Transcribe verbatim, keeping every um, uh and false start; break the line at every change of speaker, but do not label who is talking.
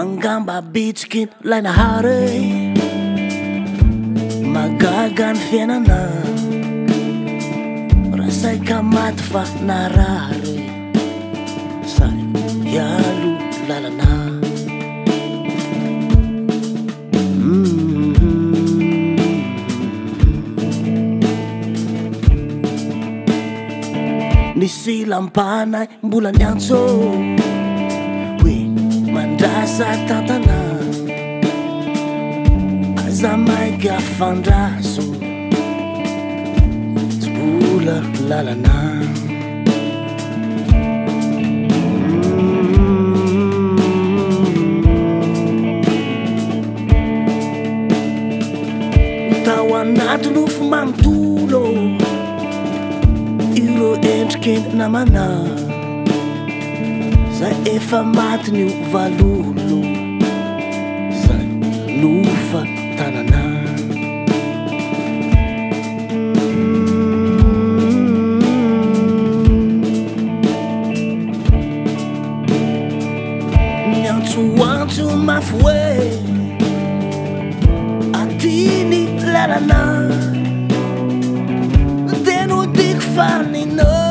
Angamba bitsiky lainahary magaga ny fiainana rasaika maty fa narary say hialo lalana nisy lampanay mbola niantso hoe mandrasa tantana aza maiga fandraso tsy mbola lalana tao anaty nofo manontolo iro endriky namana zay efa maty nio valolo zay lofa tanana niantsoantso mafy hoe atiny lalana teno tiako fanino